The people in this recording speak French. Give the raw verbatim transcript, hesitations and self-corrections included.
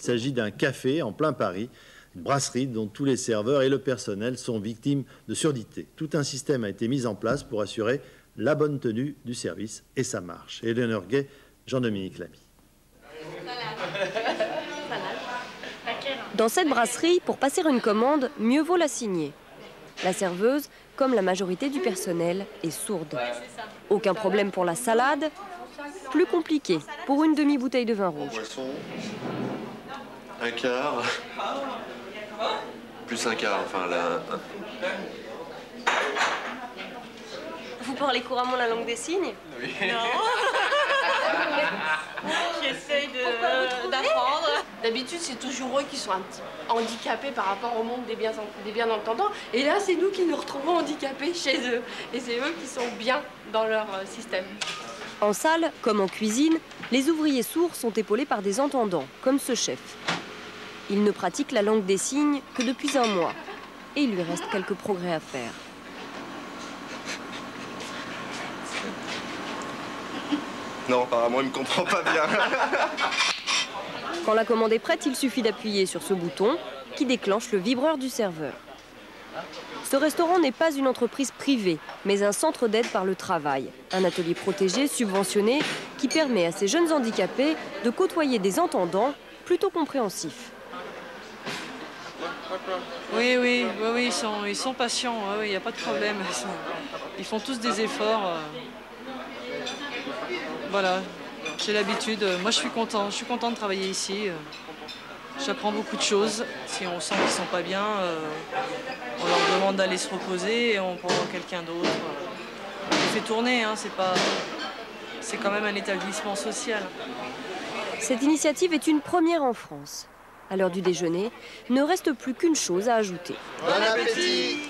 s'agit d'un café en plein Paris, une brasserie dont tous les serveurs et le personnel sont victimes de surdité. Tout un système a été mis en place pour assurer la bonne tenue du service et sa marche. Éléonore Gay, Jean-Dominique Lamy. Dans cette brasserie, pour passer une commande, mieux vaut la signer. La serveuse, comme la majorité du personnel, est sourde. Aucun problème pour la salade, plus compliqué pour une demi-bouteille de vin rouge. Poisson, un quart, plus un quart, enfin là. Vous parlez couramment la langue des signes? Oui. Non. J'essaye d'apprendre. D'habitude, c'est toujours eux qui sont un petit handicapés par rapport au monde des bien, des bien entendants. Et là, c'est nous qui nous retrouvons handicapés chez eux. Et c'est eux qui sont bien dans leur système. En salle, comme en cuisine, les ouvriers sourds sont épaulés par des entendants, comme ce chef. Il ne pratique la langue des signes que depuis un mois. Et il lui reste quelques progrès à faire. Non, apparemment, il ne me comprend pas bien. Quand la commande est prête, il suffit d'appuyer sur ce bouton qui déclenche le vibreur du serveur. Ce restaurant n'est pas une entreprise privée, mais un centre d'aide par le travail. Un atelier protégé, subventionné, qui permet à ces jeunes handicapés de côtoyer des entendants plutôt compréhensifs. Oui, oui, oui, oui ils, sont, ils sont patients, il oui, n'y a pas de problème. Ils, sont, ils font tous des efforts. Euh, voilà, j'ai l'habitude. Moi, je suis content, je suis content de travailler ici. J'apprends beaucoup de choses. Si on sent qu'ils ne sont pas bien, euh, on leur demande d'aller se reposer et on prend quelqu'un d'autre. On les fait tourner, hein, c'est pas... c'est quand même un établissement social. Cette initiative est une première en France. À l'heure du déjeuner, il ne reste plus qu'une chose à ajouter. Bon appétit!